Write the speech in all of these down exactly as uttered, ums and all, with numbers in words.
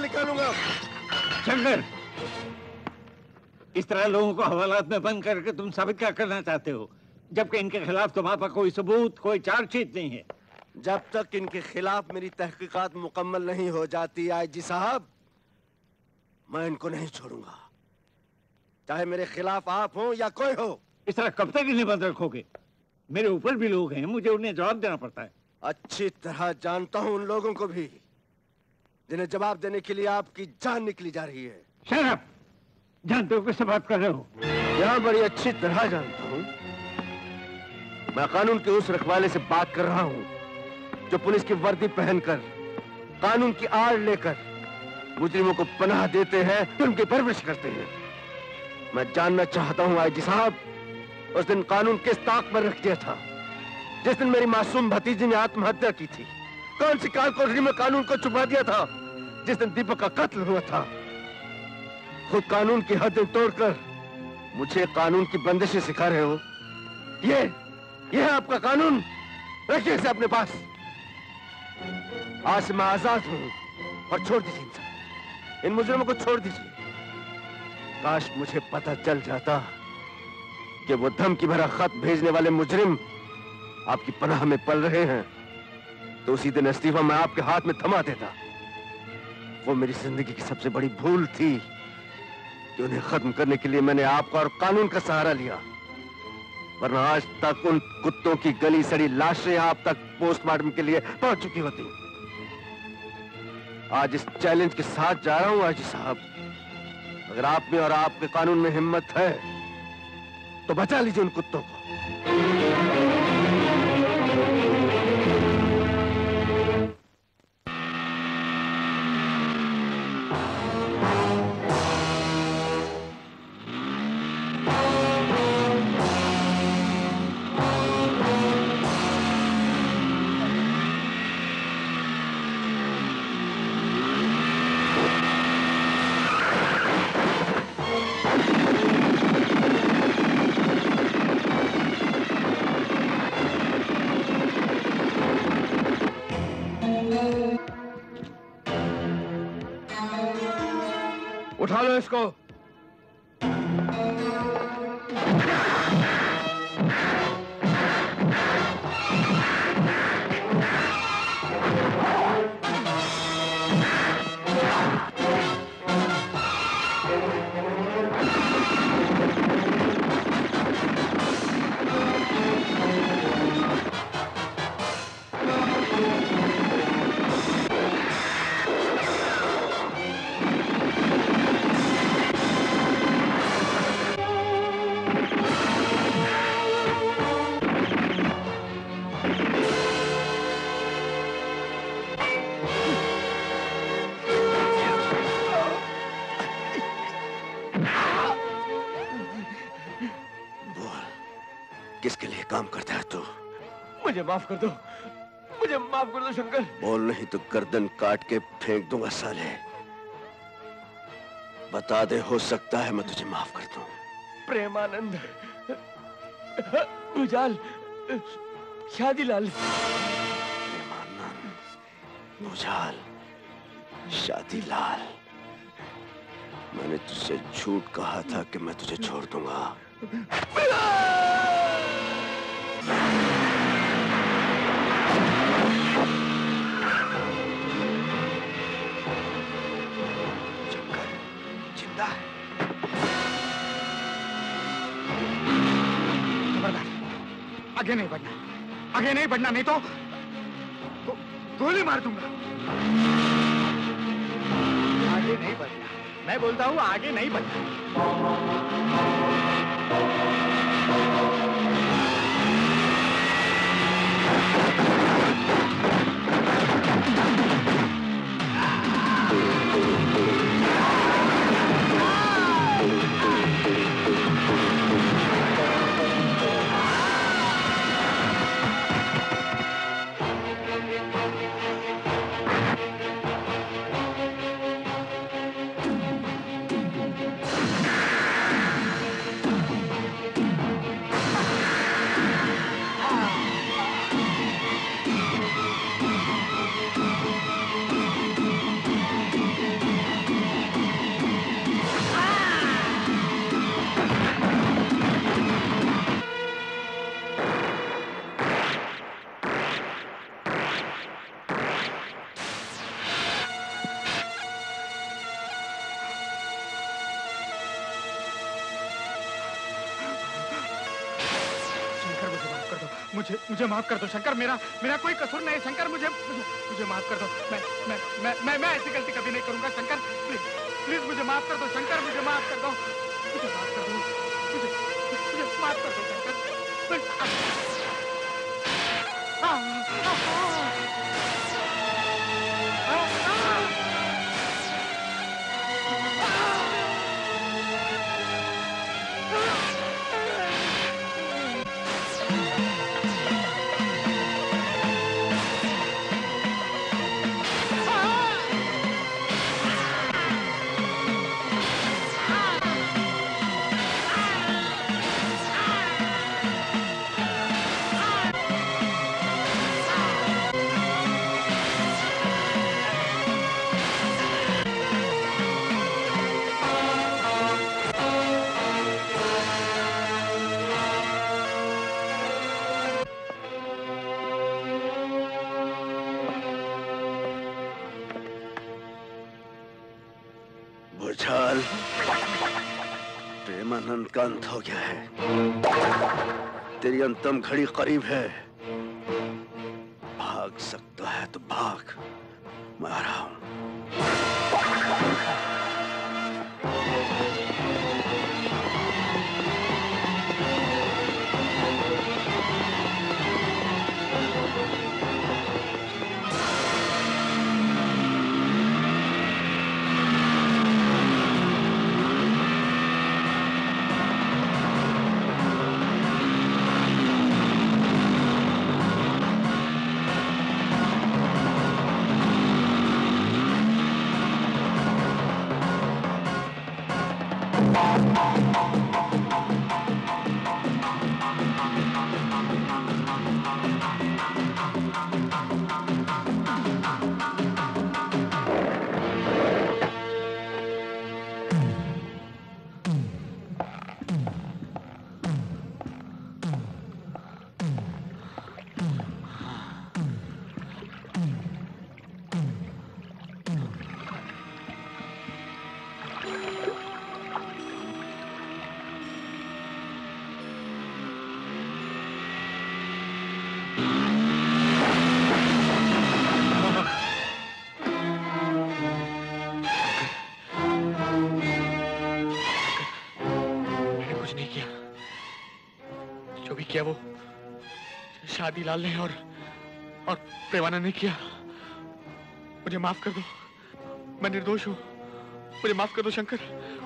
निकालूंगा। शंकर, इस तरह लोगों को हवालात में बंद करके तुम साबित क्या करना चाहते हो, जबकि इनके खिलाफ तुम्हारे पास कोई सबूत, कोई चार्जशीट नहीं है? जब तक इनके खिलाफ मेरी तहकीकात मुकम्मल नहीं हो जाती आईजी साहब, मैं इनको नहीं छोड़ूंगा, चाहे मेरे खिलाफ आप हो या कोई हो। इस तरह कब तक इन्हें बंद रखोगे? मेरे ऊपर भी लोग हैं, मुझे उन्हें जवाब देना पड़ता है। अच्छी तरह जानता हूं उन लोगों को भी जिन्हें जवाब देने के लिए आपकी जान निकली जा रही है। शराब जानते हो किससे बात कर रहे हो? यहां बड़ी अच्छी तरह जानता हूं। मैं कानून के उस रखवाले से बात कर रहा हूं जो पुलिस की वर्दी पहनकर, कानून की आड़ लेकर मुजरिमों को पनाह देते हैं, उनकी परवरिश करते हैं। मैं जानना चाहता हूं आईजी साहब, उस दिन कानून किस ताक पर रख दिया था जिस दिन मेरी मासूम भतीजी ने आत्महत्या की थी? कौन सी काल कोठरी में कानून को छुपा दिया था जिस दिन दीपक का कत्ल हुआ था? खुद कानून की हदें तोड़कर मुझे कानून की बंदिशें सिखा रहे हो। ये ये है आपका कानून, रखिए इसे अपने पास। आज से मैं आजाद हूं और छोड़ दीजिए इन इन मुजरिमों को छोड़ दीजिए। काश मुझे पता चल जाता कि वो धमकी भरा खत भेजने वाले मुजरिम आपकी पनाह में पल रहे हैं, तो उसी दिन इस्तीफा मैं आपके हाथ में थमा देता। वो मेरी जिंदगी की सबसे बड़ी भूल थी कि उन्हें खत्म करने के लिए मैंने आपका और कानून का सहारा लिया, वरना आज तक उन कुत्तों की गली सड़ी लाशें आप तक पोस्टमार्टम के लिए पहुंच चुकी होती। आज इस चैलेंज के साथ जा रहा हूं आईजी साहब, अगर आप में और आपके कानून में हिम्मत है तो बचा लीजिए उन कुत्तों को। उठा लो इसको। किसके लिए काम करता है तू? मुझे माफ कर दो, मुझे माफ कर दो शंकर। बोल नहीं तो गर्दन काट के फेंक दूंगा साले। बता दे, हो सकता है मैं तुझे माफ कर दूं। प्रेमानंद, भुजाल, शादीलाल। प्रेमानंद, भुजाल, शादीलाल। मैंने तुझसे झूठ कहा था कि मैं तुझे छोड़ दूंगा। शंकर जिंदा है। खबरदार, आगे नहीं बढ़ना, आगे नहीं बढ़ना, नहीं तो गो, गोली मार दूंगा। आगे नहीं बढ़ना, मैं बोलता हूँ आगे नहीं बढ़ना। मुझे मुझे माफ कर दो शंकर, मेरा मेरा कोई कसूर नहीं शंकर, मुझे मुझे, मुझे माफ कर दो। मैं मैं मैं मैं मैं ऐसी गलती कभी नहीं करूंगा शंकर, प्लीज प्लीज मुझे माफ कर दो शंकर, मुझे माफ कर दो, मुझे माफ कर दो, मुझे मुझे माफ कर दो शंकर। भूचाल, प्रेमानंद का अंत हो गया है। तेरी अंतिम घड़ी करीब है। भाग सकता है तो भाग, मैं आ रहा हूं। किया वो शादीलाल ने और और प्रेमानंद ने किया। मुझे माफ कर दो, मैं निर्दोष हूं, मुझे माफ कर दो शंकर।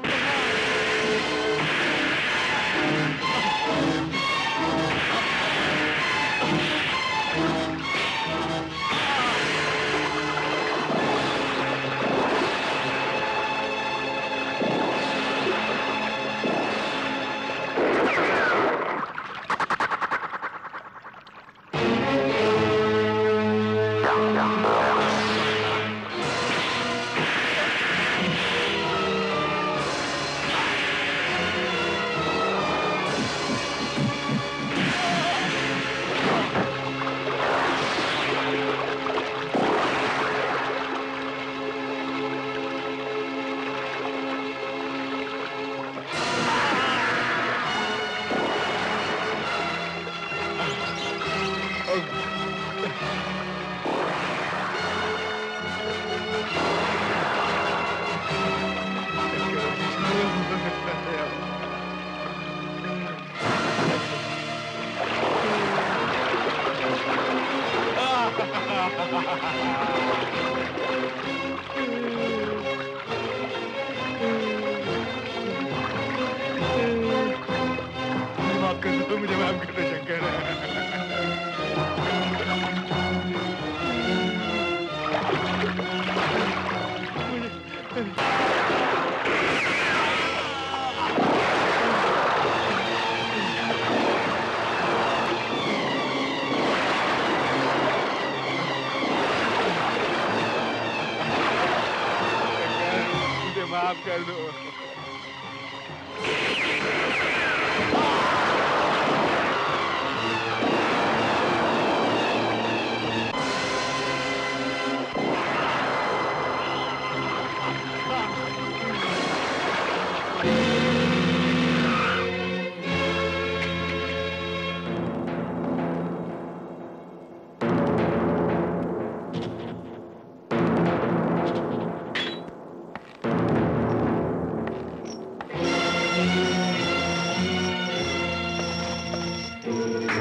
माफ कर दो।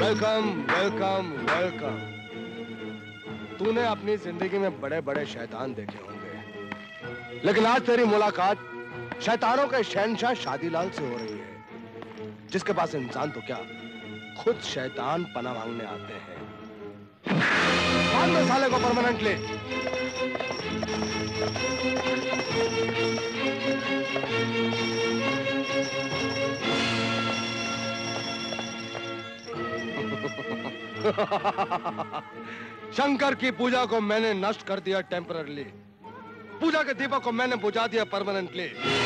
Welcome welcome welcome. तूने अपनी जिंदगी में बड़े बड़े शैतान देखे होंगे, लेकिन आज तेरी मुलाकात शैतानों के शहंशाह शादीलाल से हो रही है, जिसके पास इंसान तो क्या खुद शैतान पनाह मांगने आते हैं। बांध दो साले को परमानेंटली। शंकर की पूजा को मैंने नष्ट कर दिया टेम्पररली, पूजा के दीपक को मैंने बुझा दिया परमानेंटली,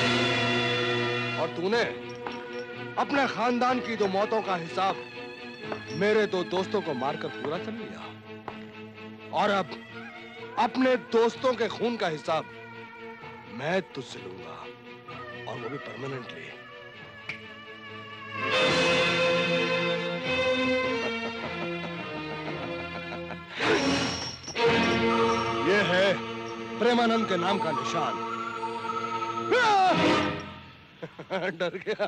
और तूने अपने खानदान की दो मौतों का हिसाब मेरे दो दोस्तों को मारकर पूरा कर लिया, और अब अपने दोस्तों के खून का हिसाब मैं तुझसे लूंगा, और वो भी परमानेंटली। ये है प्रेमानंद के नाम का निशान। डर गया।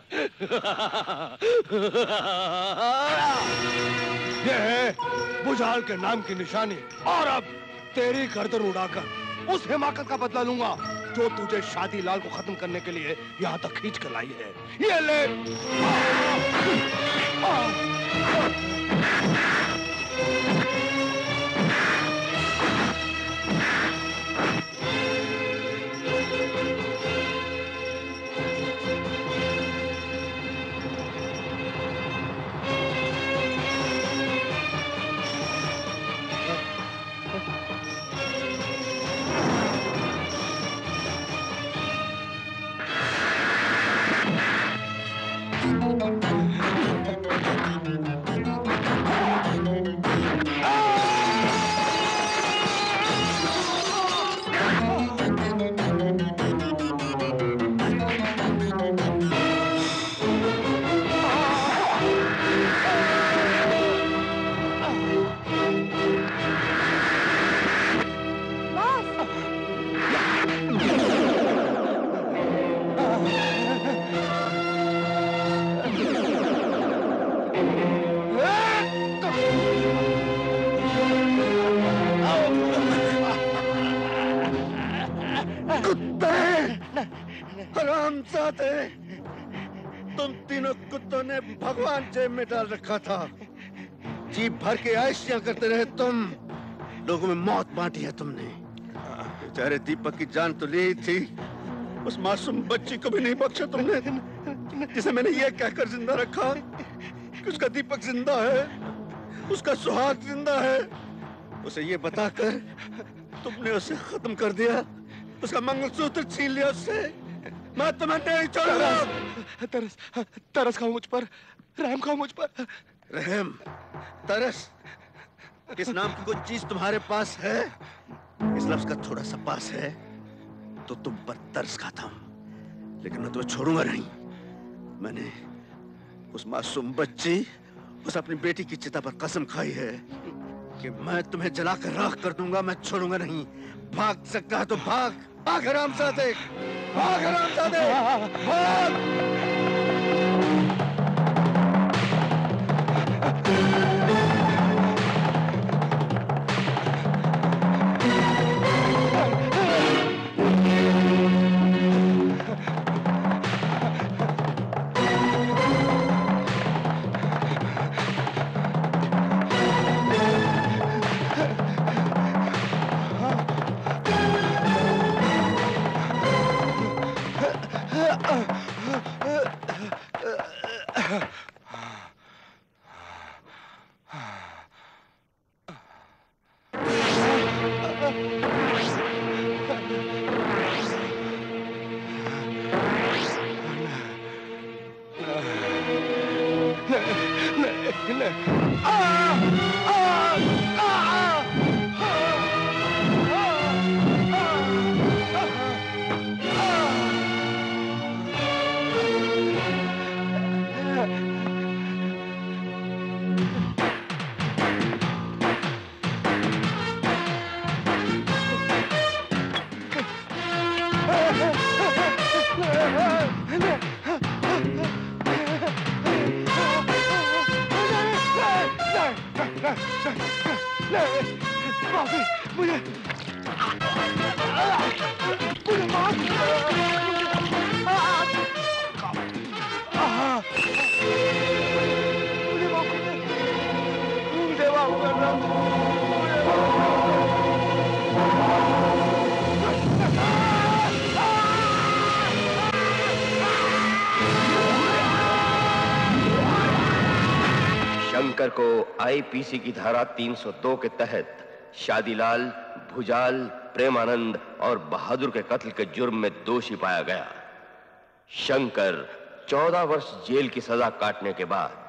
ये है भुजाल के नाम की निशानी, और अब तेरी गर्दन उड़ाकर उस हिमाकत का बदला लूंगा जो तुझे शादीलाल को खत्म करने के लिए यहाँ तक खींच कर लाई है। ये ले। तुम तीनों कुत्तों ने भगवान जेब में डाल रखा था, जीप भर के ऐशियां करते रहे तुम, लोगों में मौत बांटी है तुमने। बेचारे दीपक की जान तो ली थी, उस मासूम बच्ची को भी नहीं बख्शा तुमने, जिसे मैंने ये कहकर जिंदा रखा कि उसका दीपक जिंदा है, उसका सुहाग जिंदा है। उसे ये बताकर तुमने उसे खत्म कर दिया, उसका मंगलसूत्र छीन लिया उससे। मैं तुम्हें नहीं छोड़ूंगा। तरस तरस खाओ मुझ पर, रहम खाओ मुझ पर। रहम, तरस, इस नाम की कोई चीज तुम्हारे पास है? इस लफ्ज का थोड़ा सा पास है तो तुम पर तरस खाता हूं, लेकिन मैं तुम्हें छोड़ूंगा नहीं। मैंने उस मासूम बच्ची, उस अपनी बेटी की चिता पर कसम खाई है कि मैं तुम्हें जलाकर राख कर दूंगा, मैं छोड़ूंगा नहीं। भाग सकता है तो भाग, भाग हरामजादे, भाग हरामजादे, भाग। नहीं, माफी मुझे मुझे माफ मुझे माफ मुझे माफ करना शंकर को आईपीसी की धारा तीन सौ दो के तहत शादीलाल, भुजाल, प्रेमानंद और बहादुर के कत्ल के जुर्म में दोषी पाया गया। शंकर चौदह वर्ष जेल की सजा काटने के बाद